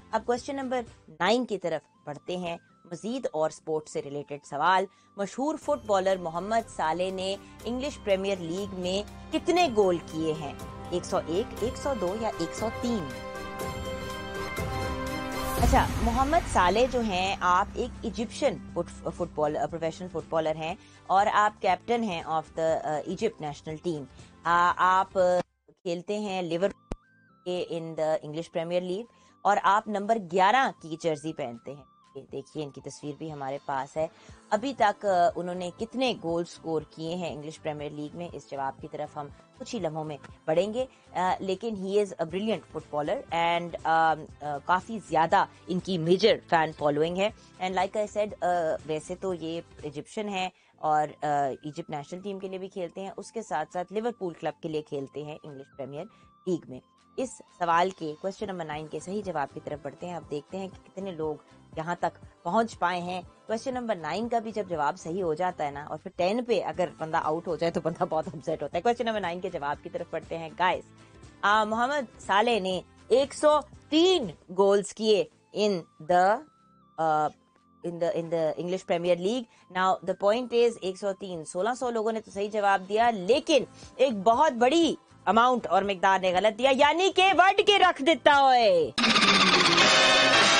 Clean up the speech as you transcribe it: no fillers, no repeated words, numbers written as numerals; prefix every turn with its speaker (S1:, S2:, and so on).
S1: अब question number 9 की तरफ बढ़ते हैं। मजीद और स्पोर्ट्स से रिलेटेड सवाल। मशहूर फुटबॉलर मोहम्मद साले ने इंग्लिश प्रीमियर लीग में कितने गोल किए हैं? 101, 102 या 103? अच्छा, मोहम्मद साले जो हैं, आप एक इजिप्शियन प्रोफेशनल फुटबॉलर हैं और आप कैप्टन हैं of the Egypt national team. आप खेलते हैं Liverpool in the English premier league और आप नंबर 11 की जर्सी पहनते हैं। ये देखिए, इनकी तस्वीर भी हमारे पास है। अभी तक उन्होंने कितने गोल स्कोर किए हैं इंग्लिश प्रीमियर लीग में? इस जवाब की तरफ हम कुछ ही लम्हों में बढ़ेंगे। लेकिन he is a brilliant footballer and काफ़ी ज़्यादा इनकी मेजर फैन फॉलोइंग है। एंड लाइक आई सेड, वैसे तो ये इजिप्शियन है और इजिप्ट नेशनल टीम के लिए भी खेलते हैं, उसके साथ साथ लिवरपूल क्लब के लिए खेलते हैं इंग्लिश प्रीमियर लीग में। इस सवाल के क्वेश्चन नंबर 9 के सही जवाब की तरफ बढ़ते हैं। अब देखते हैं कि कितने लोग यहाँ तक पहुंच पाए हैं। क्वेश्चन नंबर 9 का भी जब जवाब सही हो जाता है ना, और फिर 10 पे अगर बंदा आउट हो जाए तो बंदा बहुत अपसेट होता है। क्वेश्चन नंबर 9 के जवाब की तरफ बढ़ते हैं गाइस। मोहम्मद साले ने 103 गोल्स किए in the English premier league. Now the point is 103, 1600 लोगों ने तो सही जवाब दिया, लेकिन एक बहुत बड़ी अमाउंट और मिकदार ने गलत दिया, यानी कि वर्ड के रख देता है।